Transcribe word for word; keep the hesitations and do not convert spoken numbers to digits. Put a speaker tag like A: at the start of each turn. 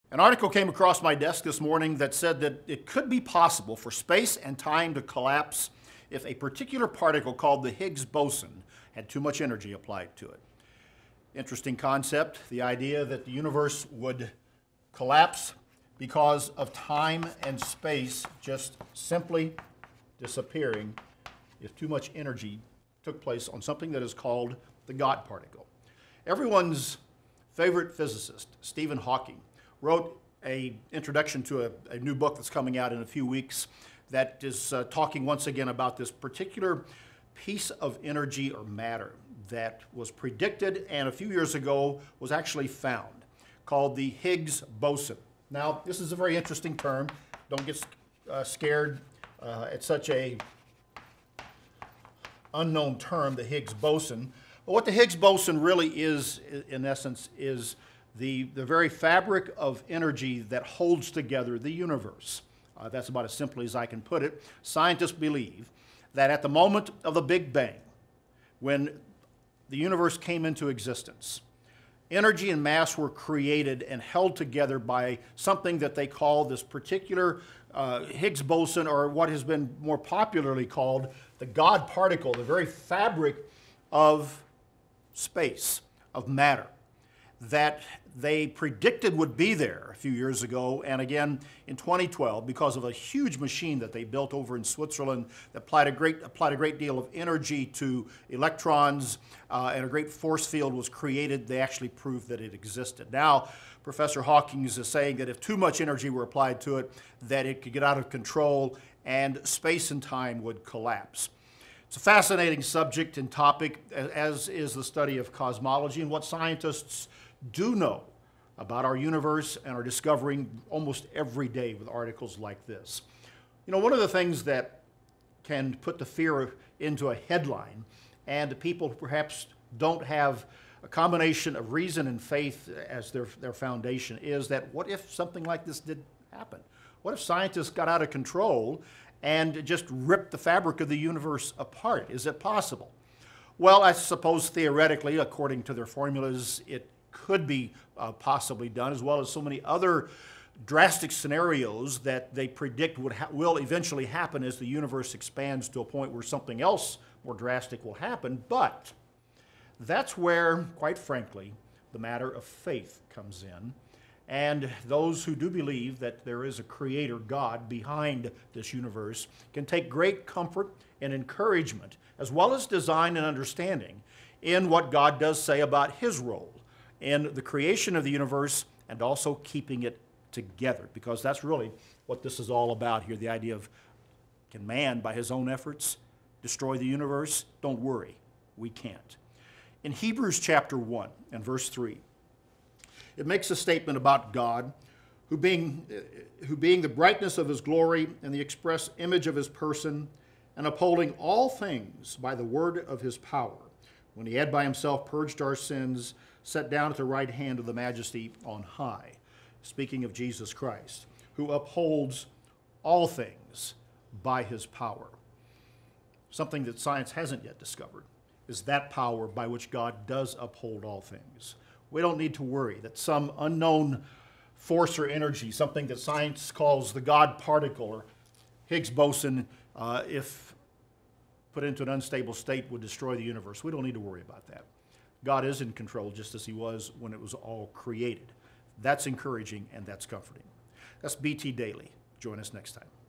A: An article came across my desk this morning that said that it could be possible for space and time to collapse if a particular particle called the Higgs boson had too much energy applied to it. Interesting concept, the idea that the universe would collapse because of time and space just simply disappearing if too much energy took place on something that is called the God particle. Everyone's favorite physicist, Stephen Hawking, wrote an introduction to a, a new book that's coming out in a few weeks that is uh, talking once again about this particular piece of energy or matter that was predicted and a few years ago was actually found, called the Higgs boson. Now, this is a very interesting term. Don't get uh, scared. Uh, it's such a unknown term, the Higgs boson. But what the Higgs boson really is, in essence, is the, the very fabric of energy that holds together the universe. Uh, that's about as simply as I can put it. Scientists believe that at the moment of the Big Bang, when the universe came into existence, energy and mass were created and held together by something that they call this particular uh, Higgs boson, or what has been more popularly called the God particle, the very fabric of space, of matter, that they predicted would be there a few years ago, and again in twenty twelve, because of a huge machine that they built over in Switzerland that applied a great, applied a great deal of energy to electrons, uh, and a great force field was created. They actually proved that it existed. Now, Professor Hawking is saying that if too much energy were applied to it, that it could get out of control and space and time would collapse. It's a fascinating subject and topic, as is the study of cosmology and what scientists do know about our universe and are discovering almost every day with articles like this. You know, one of the things that can put the fear into a headline, and people perhaps don't have a combination of reason and faith as their, their foundation, is that what if something like this did happen? What if scientists got out of control and just ripped the fabric of the universe apart? Is it possible? Well, I suppose theoretically, according to their formulas, it could be uh, possibly done, as well as so many other drastic scenarios that they predict would ha will eventually happen as the universe expands to a point where something else more drastic will happen. But that's where, quite frankly, the matter of faith comes in. And those who do believe that there is a creator, God, behind this universe can take great comfort and encouragement, as well as design and understanding, in what God does say about his role in the creation of the universe and also keeping it together, because that's really what this is all about here, the idea of, can man, by his own efforts, destroy the universe? Don't worry, we can't. In Hebrews chapter one and verse three, it makes a statement about God, who being, who being the brightness of his glory and the express image of his person, and upholding all things by the word of his power, when he had by himself purged our sins, sat down at the right hand of the majesty on high. Speaking of Jesus Christ, who upholds all things by his power. Something that science hasn't yet discovered is that power by which God does uphold all things. We don't need to worry that some unknown force or energy, something that science calls the God particle or Higgs boson, uh, if put into an unstable state, would destroy the universe. We don't need to worry about that. God is in control just as he was when it was all created. That's encouraging and that's comforting. That's B T Daily. Join us next time.